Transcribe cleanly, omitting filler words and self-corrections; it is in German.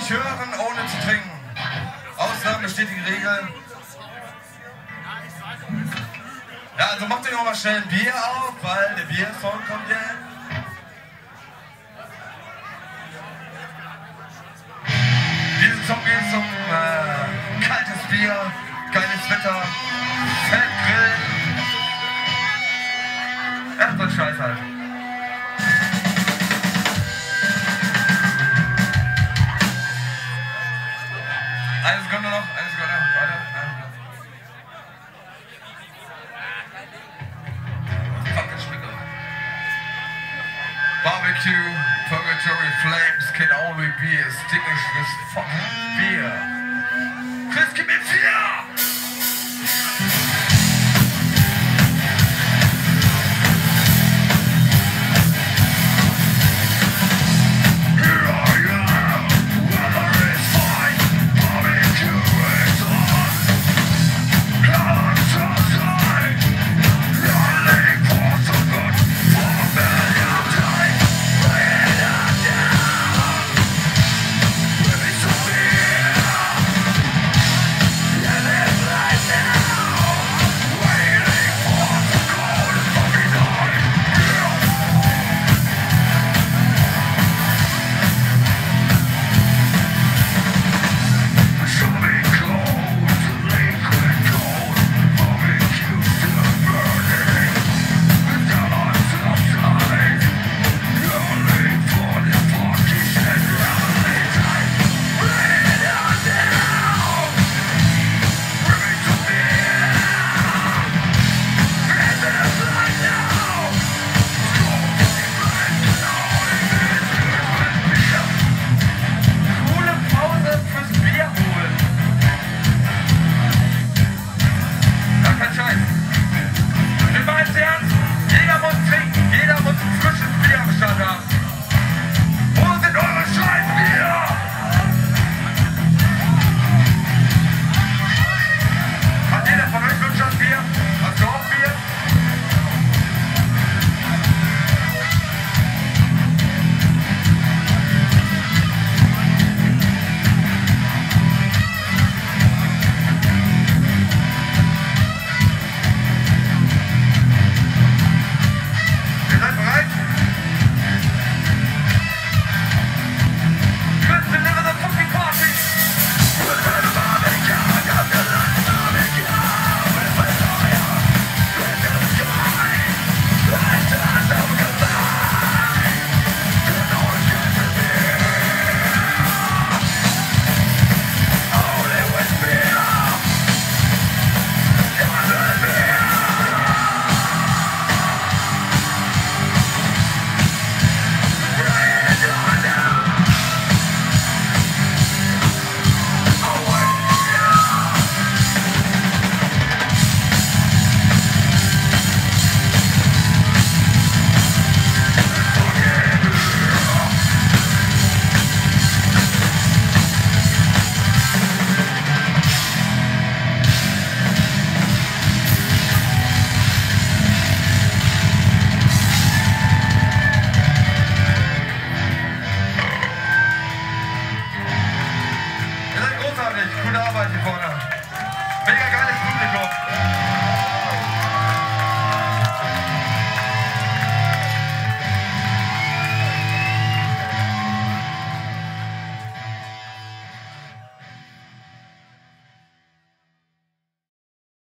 nicht hören, ohne zu trinken. Ausnahmen bestätigen Regeln. Ja, also macht euch noch mal schnell ein Bier auf, weil der Biersong kommt ja. Diesen Song geht zum kaltes Bier, geiles Wetter, Fettgrillen. Ja, so ein Scheiß halt. Eine Sekunde noch, weiter. Fucking Schmicker. Barbecue, purgatory flames can only be extinguished with fucking beer. Chris, gib mir 4! Gute Arbeit hier vorne.